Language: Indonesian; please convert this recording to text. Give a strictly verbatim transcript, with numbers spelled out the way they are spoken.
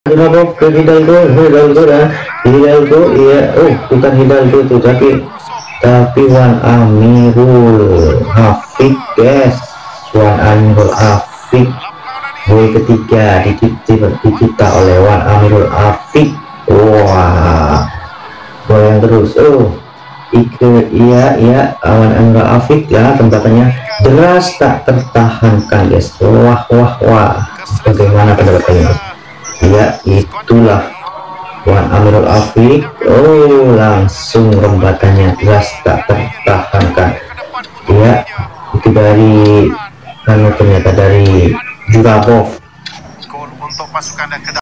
Kenapa ke Hidalgo, Hidalgo dah, Hidalgo iya, oh bukan Hidalgo tuh, tapi tapi Wan Amirul Hafid guys, Wan Amirul Hafid, boy ketiga dicipta, dicipta oleh Wan Amirul Hafid. Wah, goyang terus, oh Ike, iya iya Wan Amirul Hafid ya, tempatannya deras tak tertahankan guys. Wah wah wah, bagaimana pendapatnya? Ya itulah Wan Amirul Hafid. Oh langsung rembatannya jelas tak tertahankan ya, itu dari anu ternyata dari Jurabov. Untuk pasukan dan